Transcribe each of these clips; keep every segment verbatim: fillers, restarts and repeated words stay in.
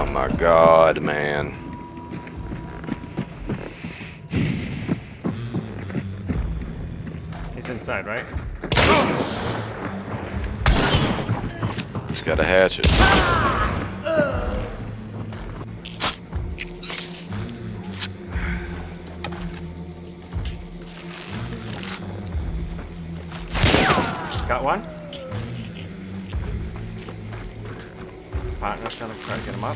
my god, man. He's inside, right? He's got a hatchet. Got one. His partner's gonna try to get him up.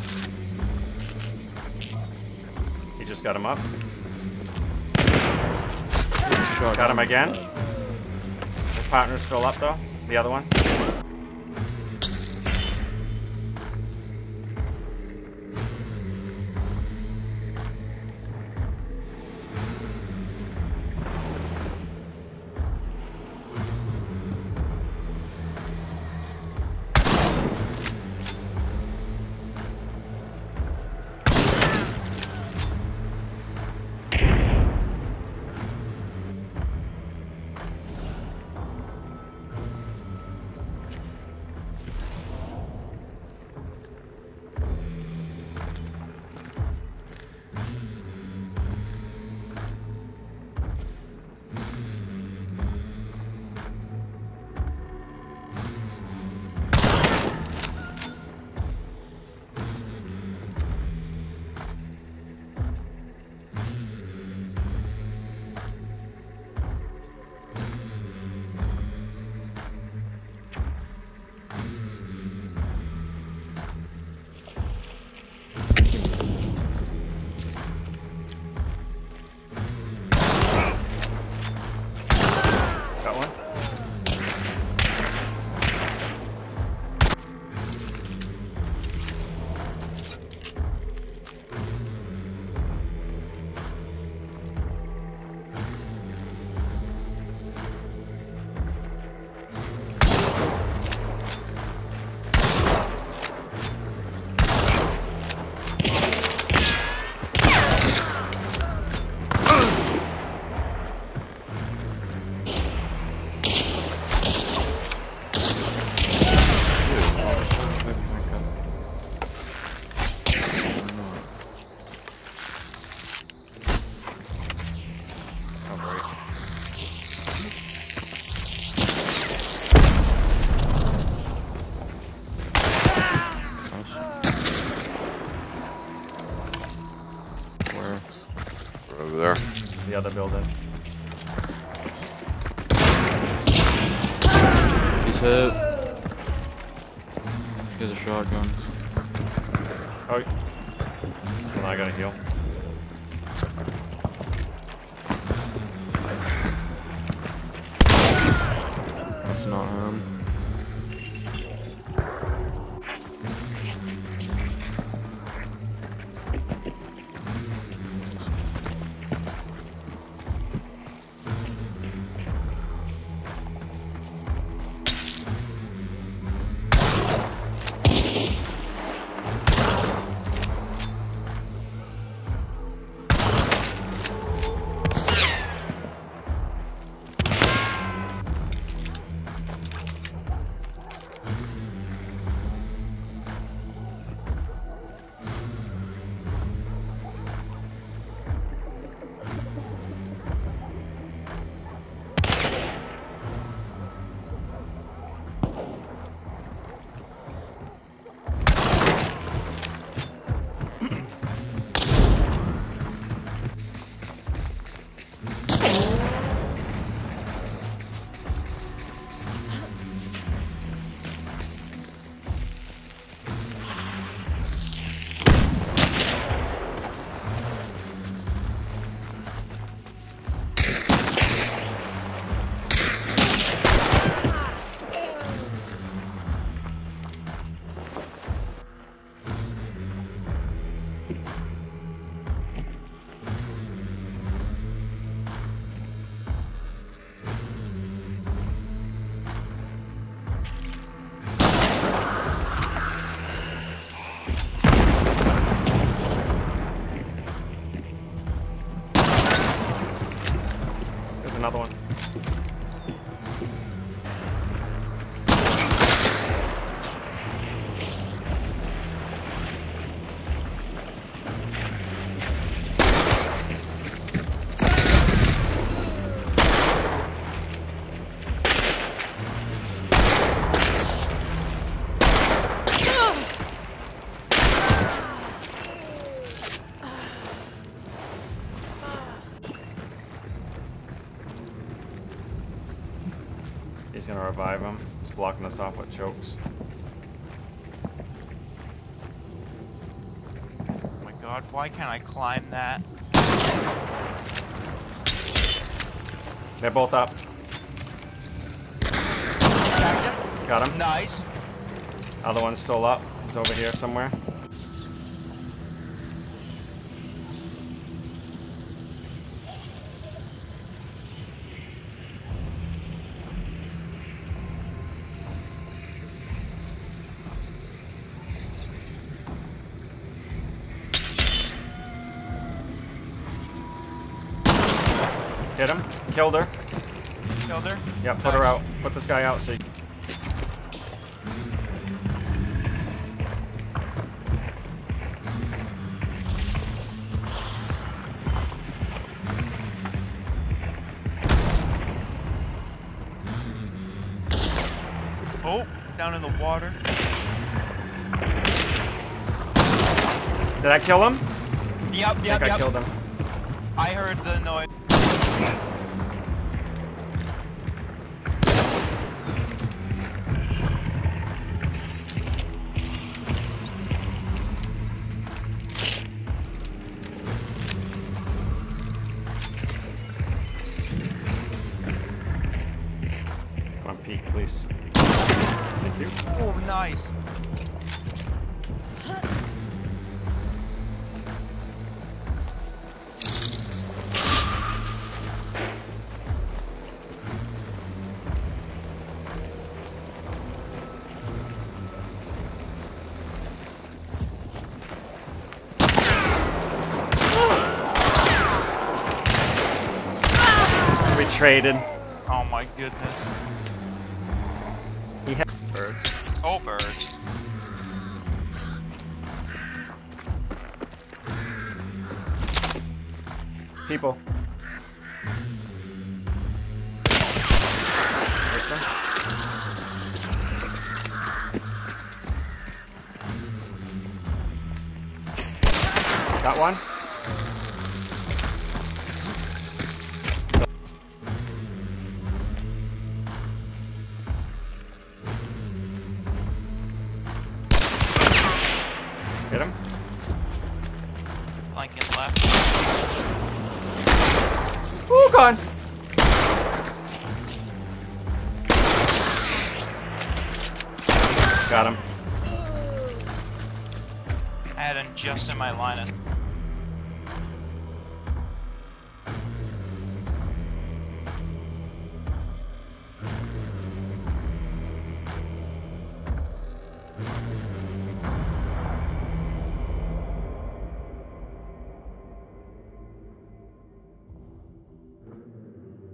He just got him up. Shot. Got him again. His partner's still up though. The other one. Got one. Over there. The other building. He's hit. He has a shotgun. Oh. Well, I gotta heal. That's not him. Another one. He's gonna revive him. He's blocking us off with chokes. Oh my god, why can't I climb that? They're both up. Got him. Nice. Other one's still up. He's over here somewhere. Hit him. Killed her. Killed her? Yeah, put her out. Put this guy out so you... Oh, down in the water. Did I kill him? Yep, I yep, think I yep. killed him. I heard the noise. Come on, Pete, please. Thank you. Oh, nice. We traded. Oh my goodness. He had birds. Oh, birds. People. Got one. Hit him. Flanking left. Oh, God. Got him. I had him just in my line of